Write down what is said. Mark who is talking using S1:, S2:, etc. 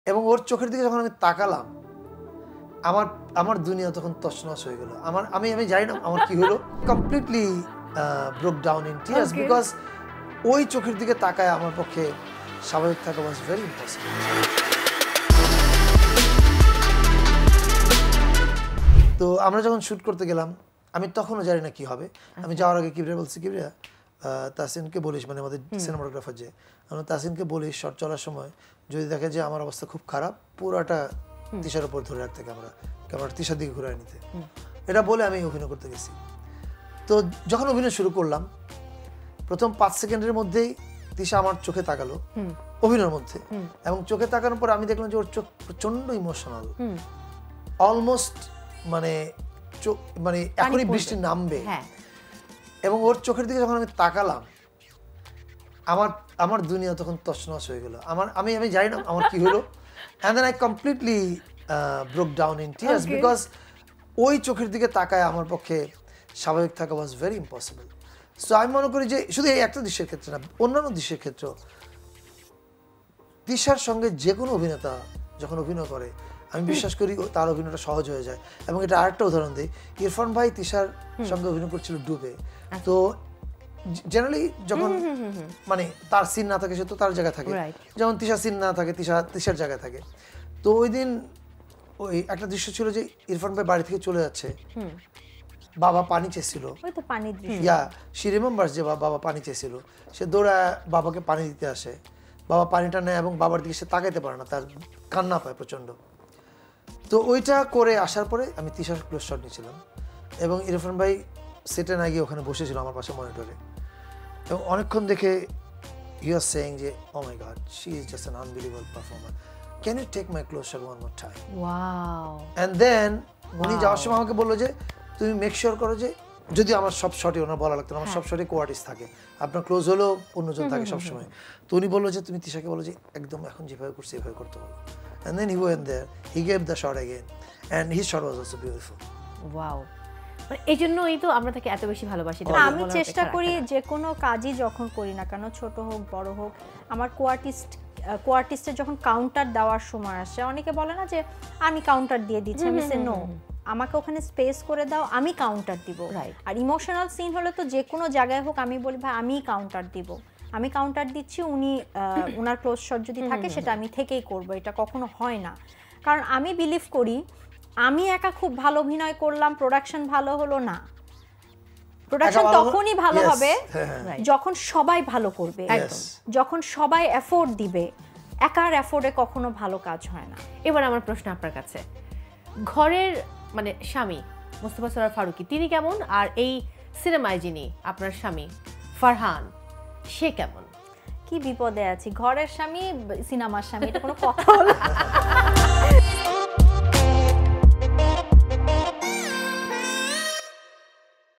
S1: এবং ওর চোখের দিকে যখন আমি তাকালাম আমার আমার দুনিয়া তখন তছনছ হয়ে গেল। আমি জানি না আমার কি হলো, completely broke down in tears because ওই চোখের দিকে তাকায় আমার পক্ষে স্বাভাবিক থাকা ওয়াজ ভেরি ইম্পসিবল। তো আমরা যখন শ্যুট করতে গেলাম আমি তখনও জানি না কি হবে। আমি যাওয়ার আগে কিবরিয়া বলছি, কিবরিয়া তাসিনকে বলিস, মানে আমাদের সিনেমাটোগ্রাফার যে, আমরা তাসিনকে বলিস শট চলার সময় যদি দেখে যে আমার অবস্থা খুব খারাপ পুরাটা তিশার উপর ধরে রাখতে ক্যামেরা তিশার দিকে ঘুরে নিতে। এটা বলে আমি অভিনয় করতে গেছি। তো যখন অভিনয় শুরু করলাম প্রথম 5 সেকেন্ডের মধ্যেই তিশা আমার চোখে তাকালো অভিনয়ের মধ্যে, এবং চোখে তাকানোর পর আমি দেখলাম যে ওর চোখ প্রচন্ড ইমোশনাল, অলমোস্ট মানে এখনই বৃষ্টি নামবে। এবং ওর চোখের দিকে যখন আমি তাকালাম আমার দুনিয়া তখন তছনছ হয়ে গেল। আমি জানি না আমার কি হলো, and then I completely broke down in tears because ওই চোখের দিকে তাকায় আমার পক্ষে স্বাভাবিক থাকা was very impossible. So আমি মনে করি যে শুধু এই একটা দৃশ্যের ক্ষেত্রে না, অন্যান্য দৃশ্যের ক্ষেত্রে তিশার সঙ্গে যে কোনো অভিনেতা যখন অভিনয় করে আমি বিশ্বাস করি তার অভিনয়টা সহজ হয়ে যায়। এবং এটা আরেকটা উদাহরণ দিই, ইরফান ভাই তিশার সঙ্গে অভিনয় করছিল ডুবে। তো জেনারেলি যখন মানে তার সিন না থাকে সে তো তার জায়গায় থাকে, যেমন তিশার সিন না থাকে তিশার জায়গায় থাকে। তো ওই দিন ওই একটা দৃশ্য ছিল যে ইরফান ভাই বাড়ি থেকে চলে যাচ্ছে, বাবা পানি চেয়েছিল, শি রিমেম্বারস যে বাবা পানি চেয়েছিল, সে দৌড়ায় বাবাকে পানি দিতে আসে, বাবা পানিটা নেয় এবং বাবার দিকে সে তাকাইতে পারে না, তার কান্না পায় প্রচন্ড। তো ওইটা করে আসার পরে আমি তিশার ক্লোজ শট নিয়েছিলাম এবং ইরফান ভাই সেটে না গিয়ে ওখানে বসেছিল আমার পাশে মনিটরে, এবং অনেকক্ষণ দেখে হি ওয়াজ সেইং যে oh my god she is just an unbelievable performer, can you take my close shot one more time. Wow. And then উনি যাওয়ার সময় আমাকে বললো যে তুমি মেক শিওর করো যে, যদি আমার সব শটে ওনার বলা লাগতো আমার সব শটে কোয়ার্টিস্ট থাকে, আপনার ক্লোজ হলেও অন্যজন থাকে সবসময়। তো উনি বললো যে তুমি তিশাকে বলো যে একদম এখন যেভাবে করছে এভাবে করতে বলো। And then he went there, he gave the shot again, and his shot was also beautiful.
S2: Wow. এই জন্যই তো আমরা তাকে এত বেশি ভালোবাসি।
S3: আমি চেষ্টা করি যে কোনো কাজই যখন করি না কেন, ছোট হোক বড় হোক, আমার কোয়ার্টিস্টের যখন কাউন্টার দেওয়ার সময় আসে, অনেকে বলে না যে আমি কাউন্টার দিয়ে দিচ্ছি, আমি সে নো, আমাকে ওখানে স্পেস করে দাও, আমি কাউন্টার দিব। আর ইমোশনাল সিন হলে তো যে কোনো জায়গায় হোক আমি বলি ভাই আমি কাউন্টার দিব, আমি কাউন্টার দিচ্ছি, উনি ওনার ক্লোজ শট যদি থাকে সেটা আমি থেকেই করব, এটা কখনো হয় না। কারণ আমি বিলিভ করি আমি একা খুব ভালো অভিনয় করলাম প্রোডাকশন ভালো হলো না, প্রোডাকশন তখনই ভালো হবে যখন সবাই ভালো করবে, যখন সবাই এফোর্ট দিবে, একার এফোর্টে কখনো ভালো কাজ হয় না।
S2: এবার আমার প্রশ্ন আপনার কাছে, ঘরের মানে স্বামী মোস্তফা সরোয়ার ফারুকী তিনি কেমন, আর এই সিনেমায় যিনি আপনার স্বামী ফারহান সে কেমন?
S3: কি বিপদে আছি, ঘরের স্বামী সিনেমার স্বামী, এটা কোনো কথা হলো?